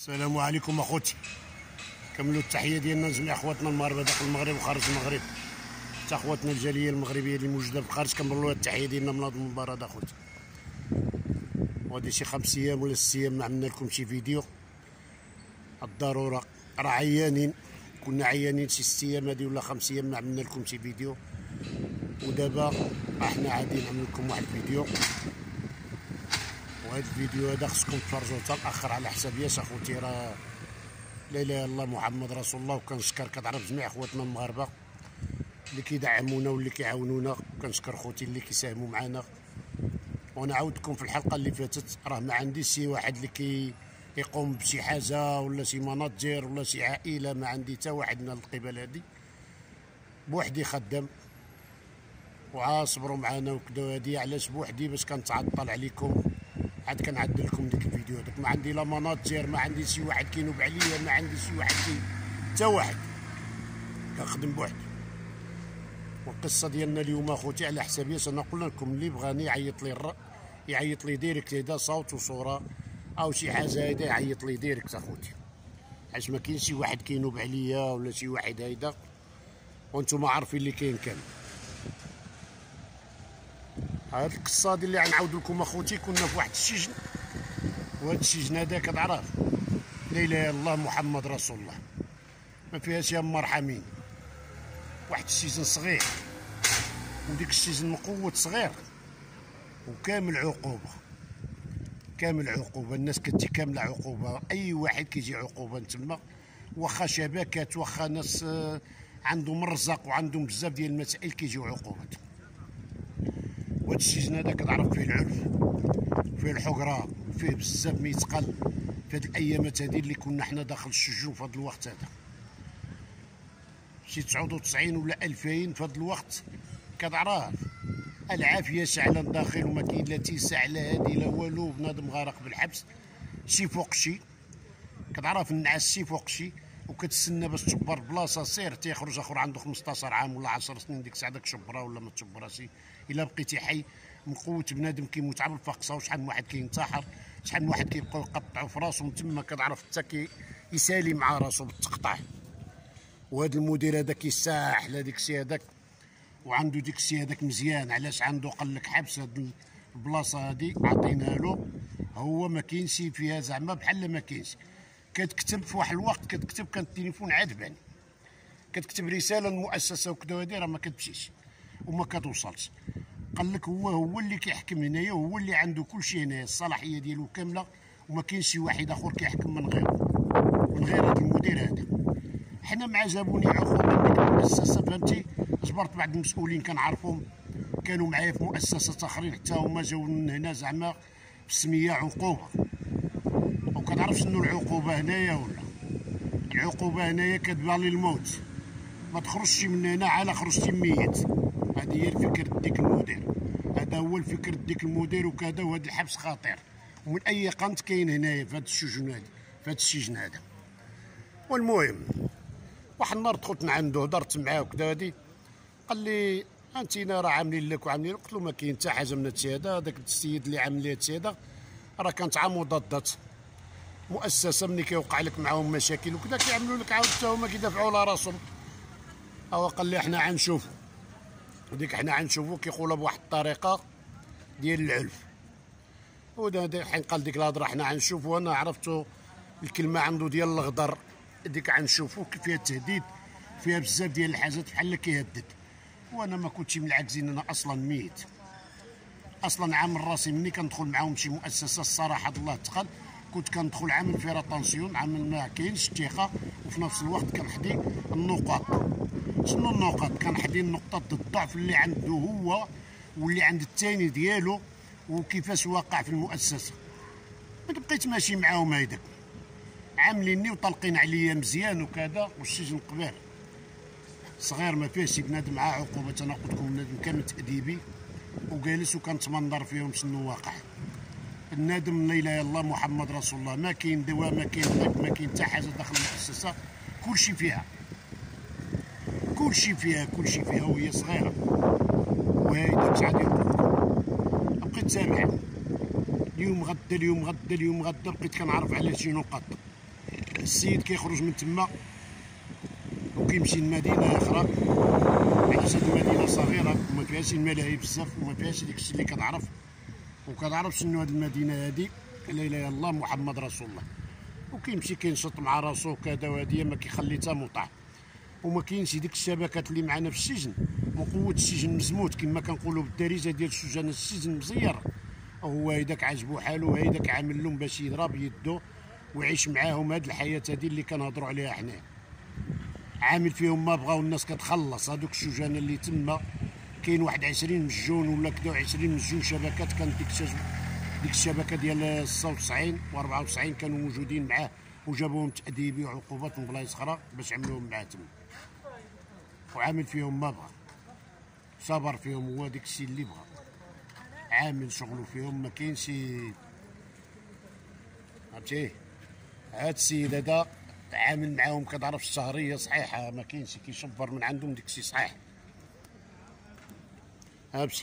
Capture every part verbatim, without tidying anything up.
السلام عليكم اخوتي، كملوا التحيه ديالنا لجميع اخواتنا المغاربه داخل المغرب وخارج المغرب، حتى اخواتنا الجاليه المغربيه اللي موجوده في الخارج كنبرلوا التحيه ديالنا من هذا المباراه اخوتي. وهادي شي خمس ايام ولا ست ايام ما عملنا لكم شي فيديو، الضروره راه عيانين، كنا عيانين شي ست ايام هادي ولا خمس ايام ما عملنا لكم شي فيديو، ودابا احنا عادي نعمل لكم واحد الفيديو. وهذا الفيديو هذا خصكم تفرجوا حتى الاخر على حساب ياس اخوتي، راه لا اله الا الله محمد رسول الله. وكنشكر كتعرف جميع اخواتنا المغاربه اللي كيدعمونا واللي كيعاونونا، وكنشكر خوتي اللي كيساهموا معنا. وانا عاودتكم في الحلقه اللي فاتت، راه ما عنديش شي واحد اللي كي يقوم بشي حاجه ولا شي مناجر ولا شي عائله، ما عندي حتى واحد من القبل هادي، بوحدي خدام وعاصبروا معنا وكذا. هادي علاش بوحدي باش كنتعطل عليكم، عاد كنعدل لكم ديك الفيديو هذاك. ما عندي لا مناجر، ما عندي شي واحد كينوب عليا، ما عندي شي واحد كي حتى واحد، كنخدم بوحدي. والقصه ديالنا اليوم اخوتي على حسابي، انا قلنا لكم اللي بغاني يعيط لي الر... يعيط لي ديريكت هدا صوت وصوره او شي حاجه هدا، يعيط لي ديريكت اخوتي، علاش ما كاين شي واحد كينوب عليا ولا شي واحد هيدا، وانتم عارفين اللي كاين كامل. هاد القصه هادي اللي غنعاود لكم اخوتي، كنا في واحد السجن، وهاد السجن هذا كتعرف لا اله الا الله محمد رسول الله، ما فيهاش يا مرحمين. واحد السجن صغير، وديك السجن مقود صغير وكامل عقوبه، كامل عقوبه، الناس كتجي كامله عقوبه، اي واحد كيجي عقوبه تما، واخا شبكات واخا ناس عندهم الرزق وعندهم بزاف ديال المسائل كيجيو عقوبات. وهاد السجن هذا كتعرف فيه العنف، فيه الحقره، فيه بزاف ما يتقال في هاد الايامات هادي اللي كنا حنا داخل السجون في هاد الوقت هذا. شي تسعة وتسعين ولا ألفين في هاد الوقت كتعرف العافيه شعلا داخل، وما كاين لا تيسع لا هادي لا والو، بنادم غارق بالحبس، شي فوق شي كتعرف النعاس شي فوق شي، وكتسنى باش تشبر بلاصه سير تيخرج اخر عنده خمسطاش عام ولا عشر سنين، ديك الساعه داك شبره ولا ما تشبرهاش، الا بقيتي حي من قوه بنادم كيموت على الفقصه، وشحال من واحد كينتحر، شحال من واحد كيبقاو يقطعوا في راسهم تما، كتعرف حتى كي يسالي مع راسو بالتقطاع. وهذا المدير هذا كيساح لهاديك السي هذاك، وعنده ديك السي هذاك مزيان، علاش عنده قال لك حبس هاد البلاصه هادي عطينا له، هو ما كاينش فيها زعما بحال ما كاينش. كتكتب في واحد الوقت، كتكتب كان التليفون عذبان، كتكتب رساله للمؤسسه وكذا، هادي راه ما كتمشيش وما كتوصلش. قال لك هو هو اللي كيحكم هنايا، وهو اللي عنده كل شيء هنايا، الصلاحيه ديالو كامله، وما كاينش شي واحد اخر كيحكم من غيره، من غير هذا المدير هذا. حنا مع جابوني عقوبه من ديك المؤسسه، فهمتي، جبرت بعض المسؤولين كنعرفهم كانوا معايا في مؤسسات اخرين، حتى هما جاو من هنا زعما بسميه عقوبه. وكنعرف شنو العقوبه هنايا، ولا العقوبه هنايا كتبان للموت، ما تخرجش من هنا على خرجتي ميت. هذه هي الفكر ديك المدير، هذا هو الفكر ديك المدير وكذا. وهذا الحبس خطير، ومن اي قنت كاين هنايا في هذا السجن هذا، في هذا السجن هذا. والمهم واحد النهار دخلت عنده هضرت معاه وكذا، هادي قال لي انتينا راه عاملين لك وعاملين. قلت له ما كاين حتى حاجه من هادشي هذا، هذاك السيد اللي عامل لي هادشي هذا راه كانت عا مضادات مؤسسه، ملي كيوقع لك معاهم مشاكل وكذا كيعملوا لك عاود حتى هما كيدافعوا على راسهم. هو قال لي حنا غنشوفوا، وديك حنا غنشوفوا كيقولها بواحد الطريقه ديال العنف. ودا حين قال ديك الهضره حنا غنشوفوا، انا عرفتو الكلمه عنده ديال الغدر، ديك غنشوفوا فيها التهديد، فيها بزاف ديال الحاجات بحال كيهدد. وانا ما كنتش من العاكزين، انا اصلا ميت، اصلا عامل راسي ملي كندخل معاهم شي مؤسسه الصراحه الله تقال، كنت كندخل عامل فيها طونسيون، عامل ما كاينش الثقه، وفي نفس الوقت كنحدي النقاط. شنو النقاط؟ كنحدي النقطه الضعف اللي عنده هو واللي عند الثاني ديالو، وكيفاش واقع في المؤسسه. ما بقيت ماشي معاهم هيداك، عامليني وطلقين عليا مزيان وكذا. والسجن قبال صغير ما فيهش شي بنادم مع عقوبه، انا قلت لكم بنادم كامل تاديبي وجالس وكنتمنظر فيهم شنو واقع. النادم لا اله الا الله محمد رسول الله، ما كاين دواء، ما كاين طب، ما كاين حتى حاجه داخل المؤسسه، كلشي فيها، كلشي فيها، كلشي فيها، وهي صغيره. وهيدا اش غادي نقول لكم، بقيت سامع اليوم غدا اليوم غدا اليوم غدا، بقيت كنعرف على شي نقط. السيد كيخرج من تما وكيمشي لمدينه اخرى، حيت هاد المدينه صغيره وما فيهاش الملاهي بزاف وما فيهاش داكشي اللي كتعرف، وكتعرف شنو هاد المدينه هادي لا اله الا الله محمد رسول الله. وكيمشي كينشط مع راسو كذا، وهادي ما كيخلي حتى مطاع. وما كاينش ديك الشبكات اللي معنا في السجن، من قوه السجن مزموت كما كنقولوا بالدارجه ديال السجناء، السجن مزير. هو هيداك عاجبو حالو، هيداك عامل لهم باش يضرب يدو ويعيش معاهم هاد الحياه هادي اللي كنهضروا عليها حنا. عامل فيهم ما بغاو الناس كتخلص. هادوك السجناء اللي تما كاين واحد عشرين مسجون ولا كدا، عشرين مسجون شبكات. كانت ديك ديك الشبكه ديال ستة وتسعين و أربعة وتسعين كانوا موجودين معاه، وجابوهم تأديبي وعقوبات من بلايص اخرى باش عملوهم معاه تما، وعامل فيهم ما بغا، صبر فيهم، هو داك الشيء اللي بغا، عامل شغلو فيهم. ما كاينش عرفتي. هاد السيد هذا عامل معاهم كتعرف الشهريه صحيحه، ما كاينش كيشبر من عندهم داك الشيء صحيح. هامشي.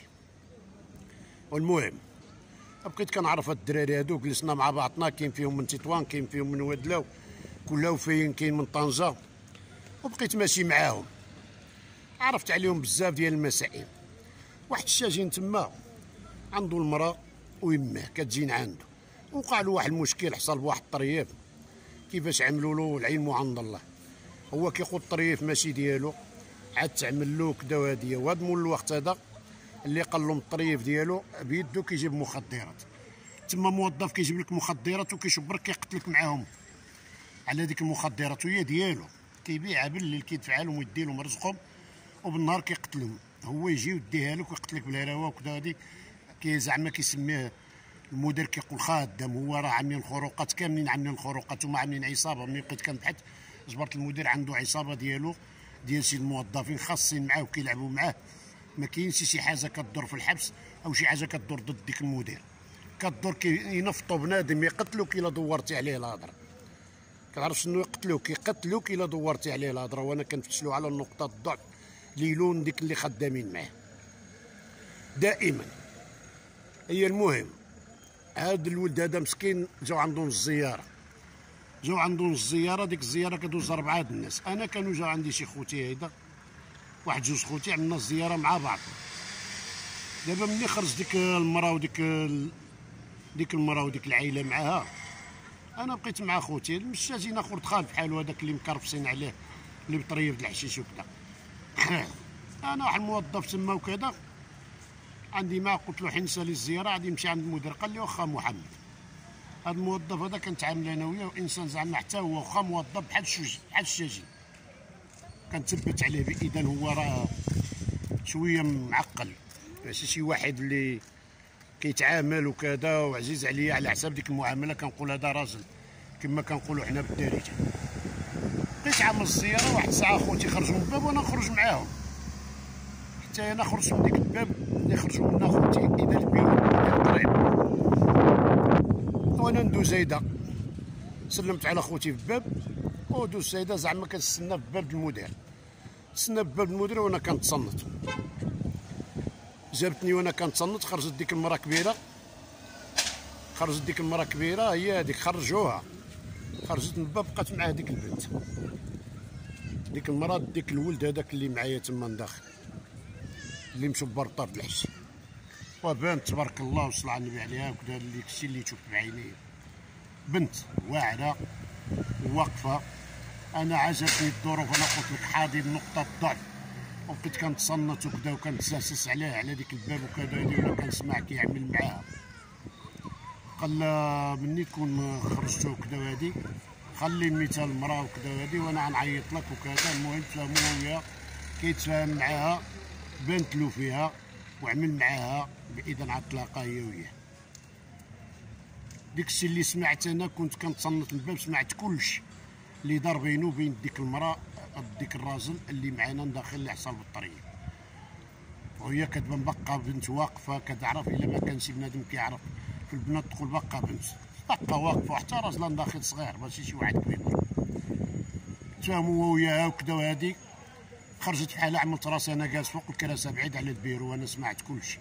والمهم بقيت كنعرف هاد الدراري هادو، جلسنا مع بعضنا، كاين فيهم من تطوان، كاين فيهم من وادلاو، كل وفين كاين من طنجه، وبقيت ماشي معاهم. عرفت عليهم بزاف ديال المسائل. واحد الشاجين تما عنده المراه ويماه كتجين عنده، وقع له واحد المشكل، حصل بواحد الطريف. كيفاش عملوا له العلم عند الله. هو كيقول الطريف ماشي ديالو، عاد تعمل له كدا وهاديه. وهاد مول الوقت هذا اللي قال لهم الطريف ديالو بيدو كيجيب مخدرات. تما موظف كيجيب لك مخدرات وكيشبرك كيقتلك معاهم على ديك المخدرات، وهي ديالو كيبيعها بالليل كيدفع لهم ويدي لهم رزقهم، وبالنهار كيقتلهم. هو يجي ويديها لك ويقتلك بالهراوه وكذا. هادي كي زعما كيسميه المدير كيقول خادم. هو راه عاملين الخروقات كاملين، عاملين الخروقات وما عاملين عصابه. ملي بقيت كنبحث جبرت المدير عنده عصابه ديالو ديال شي الموظفين خاصين معاه وكيلعبوا معاه. ما كاينش شي حاجه كدور في الحبس او شي حاجه كدور ضد ديك المدير، كدور كينفطوا بنادم يقتلوك الا دورتي عليه الهضره. كتعرف شنو يقتلوك؟ كيقتلوك الا دورتي عليه الهضره. وانا كنفتشلو على النقطه الضعف ليلون ديك اللي خدامين معاه دائما. هي المهم هاد الولد هذا مسكين جاو عندهم الزياره، جاو عندهم الزياره. ديك الزياره كدوز اربعه د الناس. انا كانوا جاو عندي شي خوتي هيدا، واحد جوج خوتي، عملنا الزياره مع بعض. دابا ملي خرج ديك المراه وديك ديك المراه وديك العائله معاها، انا بقيت مع خوتي. مشى جينا خرج خال بحالو هذاك اللي مكرفسين عليه، اللي بطريف د الحشيش وكذا. انا واحد الموظف تما وكذا عندي معاه، قلت له حين نسالي الزياره غادي نمشي عند المدير. قال لي واخا محمد. هذا الموظف هذا كنتعامل انا وياه، وانسان زعما حتى هو واخا موظف بحال الشوج بحال الشاجين، كنثبت عليه باذا هو راه شويه معقل، ماشي شي واحد اللي كيتعامل وكذا وعزيز عليا على حساب ديك المعامله. كنقول هذا راجل كما كنقولوا حنا بالدارجه. بقيت عامل الزياره، واحد الساعه خوتي خرجوا من الباب وانا نخرج معاهم، حتى انا خرجت من ديك الباب اللي خرجوا منها خوتي اذا البيرو قريب. وانا ندوز هيدا، سلمت على خوتي في الباب ودوز هيدا زعما كنستنى في باب المدير. تسنى في باب المدير وانا كنتصنت. جابتني وانا كنتصنت، خرجت ديك المراه كبيره، خرجت ديك المراه كبيره هي هذيك، خرجوها، خرجت من الباب بقات مع هذيك البنت، ديك المراه ديك الولد هذاك اللي معايا تما داخل، اللي مشبر طرف الحش. وبانت تبارك الله وصلى على النبي عليها وكذا، اللي الشيء اللي شفت بعيني. بنت واعره واقفه. انا عجبتني الظروف، انا قلت لك حاضي نقطه الضعف، وبقيت كنتصنت وكذا وكنتساسس عليه على ديك الباب وكذا. ولا كنسمع كيعمل معاها. قال لها مني تكون خرجتو وكذا وهادي خلي المثال المراه وكذا وهادي وانا غنعيط لك وكذا. المهم تفاهموا وياه، كيتفاهم معاها، بانت له فيها وعمل معاها باذن على الطلاقه هي وياه. ديك الشيء اللي سمعت انا، كنت كنتصنت الباب، سمعت كلشي اللي دار بينه وبين ديك المراه ديك الراجل اللي معانا داخل اللي حصل بالطريق. وهي كتبان باقا بنت واقفه، كتعرف الا ما كانش بنادم كيعرف في البنات تقول باقا بنت، باقا واقفه، حتى راجل داخل صغير ماشي شي واحد كبير. تفاهموا هو وياها وكذا وهادي. خرجت بحالها، عملت راسي انا جالس فوق الكراسه بعيد على البيرو وانا سمعت كلشي.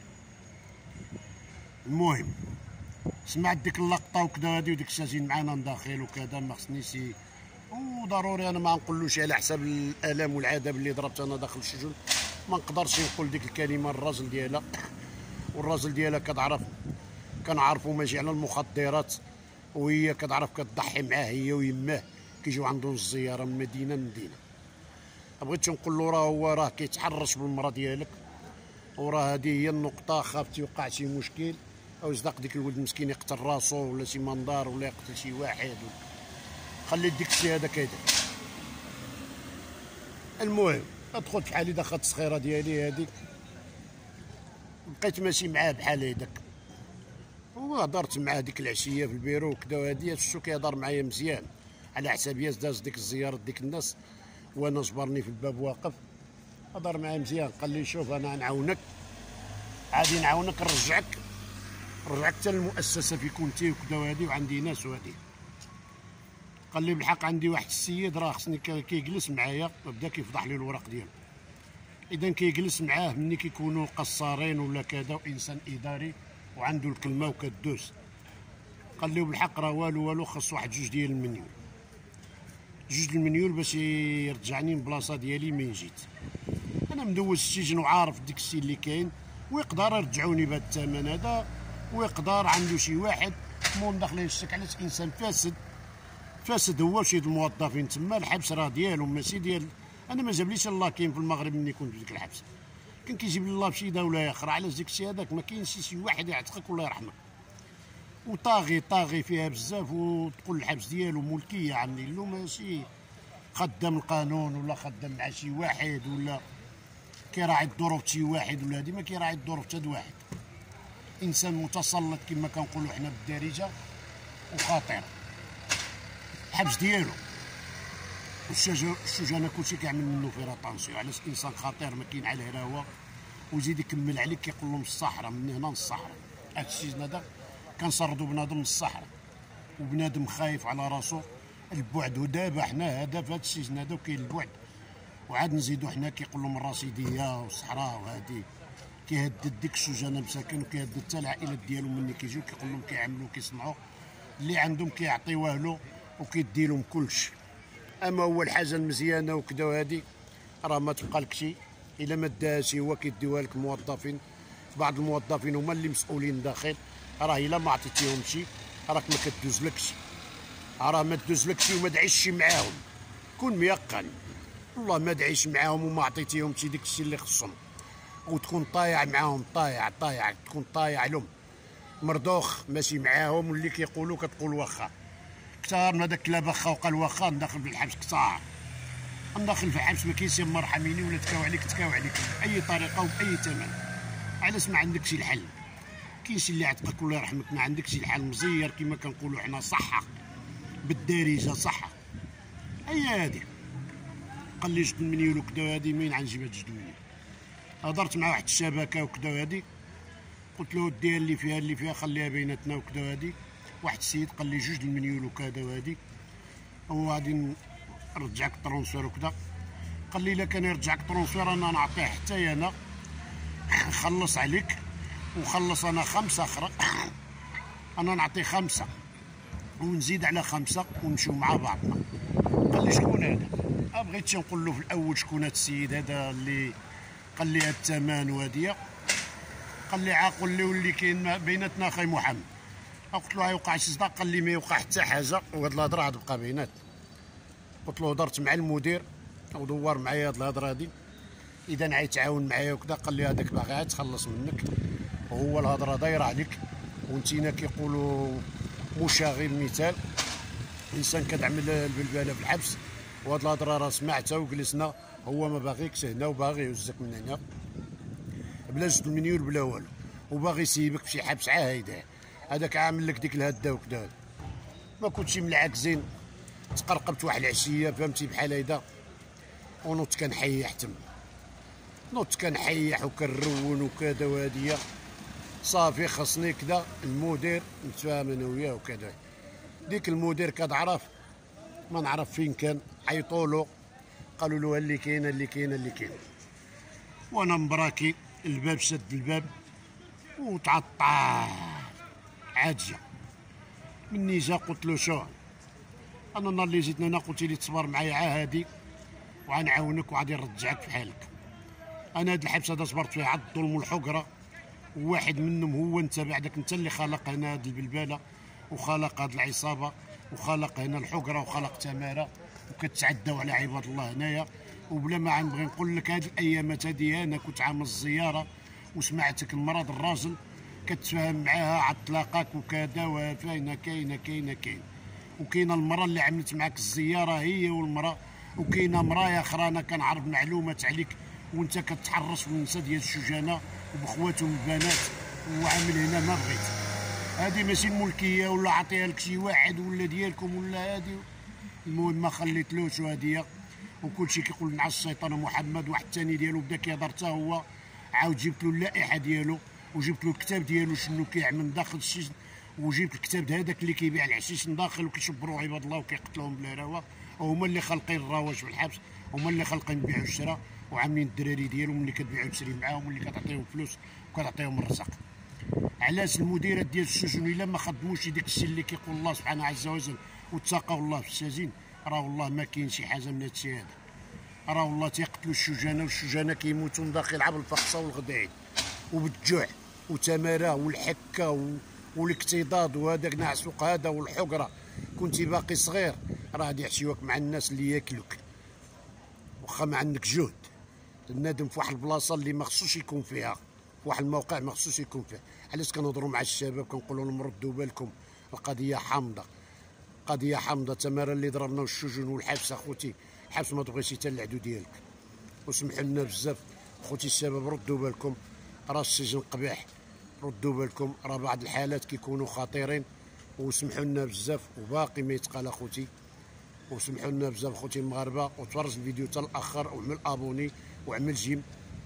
المهم سمعت ديك اللقطه وكذا هادي، وديك الشاجين معانا داخل وكذا. ما خصنيش وضروري انا ما نقولوش على حساب الالام والعذاب اللي ضربت انا داخل السجن، ما نقدرش نقول ديك الكلمه الراجل ديالها. والراجل ديالها كتعرف كنعرفوا ماشي على المخدرات، وهي كتعرف كتضحي معاه هي ويماه كيجيو عندهم الزياره من مدينه لمدينه. بغيت نقول له راه هو راه كيتحرش بالمراه ديالك، وراه هذه هي النقطه. خافت يوقع شي مشكل او يصدق ديك الولد مسكين يقتل راسو ولا شي منظار ولا يقتل شي واحد، خلي ديك الشيء هذا كيدير. المهم دخلت بحالي دخلت الصخيره ديالي هذيك، بقيت ماشي معاه بحال هذاك، وهضرت معاه ديك العشيه في البيرو وكذا، وهادي شفتو كيهضر معايا مزيان على حسابي داز ديك الزياره ديك الناس، وانا جبرني في الباب واقف. هضر معايا مزيان، قال لي شوف انا نعاونك، عادي نعاونك نرجعك نرجعك حتى للمؤسسه في كنتي وكذا وهادي، وعندي ناس وهادي. قال لي بالحق عندي واحد السيد راه خصني كيجلس معايا، وبدا كيفضح لي الوراق ديالو. اذا كيجلس معاه ملي كيكونوا قصارين ولا كذا وانسان اداري وعنده الكلمه وكدوز. قال لي بالحق راه والو والو، خاص واحد جوج ديال المنيول، جوج المنيول باش يرجعني للبلاصه ديالي من جيت. انا مدوز السجن وعارف ديك الشيء اللي كاين، ويقدر يرجعوني بهذا الثمن هذا، ويقدر عنده شي واحد مون داخلين الشك علاش انسان فاسد. فاسد هو شي الموظفين تما، الحبس راه ديالهم ماشي ديال. انا ما جابليش الله كاين في المغرب ملي كنت في ديك الحبس، كان كيجيب لي الله في شي دوله اخرى. علاش ديك الشيء هذاك ما كاينش شي واحد يعتقك ولا يرحمك، وطاغي طاغي فيها بزاف، وتقول الحبس ديالو ملكيه عمي له، ماشي خدام القانون ولا خدام مع شي واحد ولا كيراعي الظروف شي واحد ولا هادي، ما كيراعي الظروف حتى واحد. انسان متسلط كما كنقولوا حنا بالدارجه وخطير. الحبس ديالو السجناء كلشي كيعمل منه في راتونسيون، علاش انسان خطير ما كاين عليه رهوه، ويزيد يكمل عليك كيقول له من الصحراء، من هنا للصحراء. هاد السجن هذا كنسردو بنادم من الصحراء، وبنادم خايف على راسو البعد. ودابا حنا هذا في هاد السجن هذا وكاين البعد، وعاد نزيدو حنا كيقول لهم الرصيديه والصحراء وهادي، كيهدد ديك السجناء مساكن، وكيهدد حتى العائلات ديالهم ملي كيجيو كيقول لهم كيعملوا كيصنعوا اللي عندهم، كيعطيوه له وكيدي لهم كلشي. اما هو الحاجه المزيانه وكذا وهادي راه ما تبقى لك شي الا ما داهاش هو، كيديوها لك موظفين. بعض الموظفين هما اللي مسؤولين داخل، راه الا ما عطيتيهم شي راك ما كدوزلكش، راه ما تدوزلكش وما تعيش معاهم. كون ميقن والله ما تعيش معاهم وما عطيتيهم شي ديك الشيء اللي خصهم، وتكون طايع معاهم، طايع طايع تكون طايع لهم مردوخ ماشي معاهم، واللي كيقولوا كتقول واخا. كثار من هذاك لا بخا وقال واخا ندخل في الحبس، كثار ندخل في الحبس ما كاينش مرحميني ولا تكاو عليك تكاو عليك باي طريقه وباي ثمن. علاش ما عندكش الحل؟ كاينش اللي يعتقك ولا يرحمك، ما عندكش الحل. مزير كما كنقولوا حنا صحه بالدارجه، صحه هي هادي. قال لي جد المنيول وكذا هادي، مين غنجيب هاد جد المنيول؟ هضرت مع واحد الشبكه وكذا هادي، قلت له دير اللي فيها اللي فيها خليها بيناتنا وكذا هادي. واحد السيد قال لي جوج المنيول وكذا وهادي، هو غادي نرجعك الترونسفير وكذا. قال لي الا كان يرجعك الترونسفير انا نعطيه حتى انا نخلص عليك، وخلص انا خمسه اخرى انا نعطيه خمسه ونزيد على خمسه ونمشيو مع بعضنا. قال لي شكون هذا؟ بغيت نقول له في الاول شكون هذا السيد هذا اللي قال لي هذا الثمن وهادي. قال لي عاقل لي واللي كاين بيناتنا اخي محمد. قلت له يوقع شي صداق؟ قال لي ما يوقع حتى حاجه، وهاد الهضره غتبقى بيناتنا. قلت له هضرت مع المدير ودور معايا هاد الهضره هادي، اذا عيتعاون معايا وكذا. قال لي هذاك باغي يتخلص منك، وهو الهضره دايره عليك، وانتينا كيقولوا مشاغل مثال، انسان كتعمل البلباله في الحبس. وهاد الهضره راه سمعتها وجلسنا، هو ما باغيكش هنا وباغي يهزك من هنا بلا جد المنيول بلا والو، وباغي يسيبك في شي حبس عاهيده. هذاك عامل لك ديك الهده وكذا. ما كنتش ملعكزين، تقرقبت واحد العشيه فهمتي بحال هيدا، ونوضت كنحيح تما، نوضت كنحيح وكنرون وكذا وهاديه. صافي خصني كذا المدير نتفاهم انا وياه وكذا. ديك المدير كتعرف ما نعرف فين كان، عيطوا له قالوا له اللي كاين اللي كاين اللي كاين. وانا مبراكي الباب شد الباب وتعطى عاجيه. مني جا قلت له شو انا النهار اللي جيت هنا قلت لي تصبر معايا عا هادي وغنعاونك وغادي نرجعك في حالك. انا هاد الحبس هذا صبرت فيه على الظلم والحقره، وواحد منهم هو انت بعدك، انت اللي خلق هنا هاد البلباله وخلق هاد العصابه وخلق هنا الحقره وخلق تماره وكتعداو على عباد الله هنايا. وبلا ما غنبغي نقول لك هاد الايامات هادي انا كنت عامل الزياره وسمعتك المرض الراجل كتفاهم معاها على طلاقك وكذا وفاينه كاينه كاينه كاين. وكاينه المراه اللي عملت معك الزياره هي والمراه، وكاينه مرايا اخرى انا كنعرف معلومات عليك وانت كتحرص في النساء ديال الشجانه وبخواتهم البنات وعامل هنا ما بغيت. هذه ماشي ملكيه ولا عطيها لك شي واحد ولا ديالكم ولا هذه. المهم ما خليتلوش هاديه وكلشي كيقول مع الشيطان محمد. واحد الثاني ديالو بدا كيهضر حتى هو، عاود جبت له اللائحه ديالو وجبت له الكتاب ديالو شنو كيعمل داخل السجن، وجبت الكتاب هذاك اللي كيبيع الحشيش من داخل وكيشبروا عباد الله وكيقتلوهم بلا روا. وهما اللي خالقين الرواج في الحبس، هما اللي خالقين البيع والشراء وعاملين الدراري ديالهم اللي كتبيع وتشري معاهم واللي كتعطيهم فلوس وكتعطيهم الرزق. علاش المديرات ديال السجون الا ما خدموش ديك الشيء اللي كيقول الله سبحانه عز وجل واتقوا الله في السجين، راه والله ما كاين شي حاجه من هادشي هذا. راه والله تيقتلوا الشجانه والشجانه كيموتوا من داخل عبر الفقصه والغداعي وبالجوع وتماره والحكه و... والاكتضاد وهذاك نعسوق هذا والحقره. كنتي باقي صغير راه غادي يحشيوك مع الناس اللي ياكلوك واخا ما عندك جهد. النادم في واحد البلاصه اللي ما خصوش يكون فيها، في واحد الموقع ما خصوش يكون فيه. علاش كنهضروا مع الشباب كنقولوا لهم ردوا بالكم، القضيه حامضه، قضيه حامضه. تماره اللي ضربنا والسجون والحبس اخوتي، الحبس ما تبغيش حتى العدو ديالك. وسمحوا لنا بزاف خوتي الشباب، ردوا بالكم، راه السجن قبيح، ردوا بالكم، راه بعض الحالات كيكونوا خطيرين. وسمحوا لنا بزاف وباقي ما يتقال اخوتي، وسمحوا لنا بزاف اخوتي المغاربه. وتفرج الفيديو حتى الاخر وعمل ابوني وعمل جيم.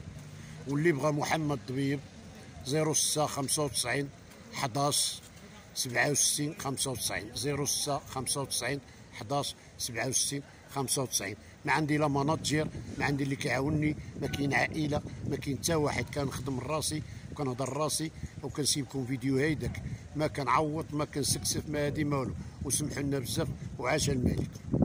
واللي بغى محمد طبيب صفر ستة خمسة وتسعين حداش سبعة وستين خمسة وتسعين صفر ستة خمسة وتسعين حداش سبعة وستين خمسة وتسعين. ما عندي لا مناجير، ما عندي اللي كيعاونني، ما كاين عائله، ما كاين حتى واحد. كنخدم راسي وكنهضر راسي وكنسيبكم فيديو هيداك، ما كنعوض ما كنسكسف ما هادي ما والو. وسمحوا لنا بزاف وعاش الملك.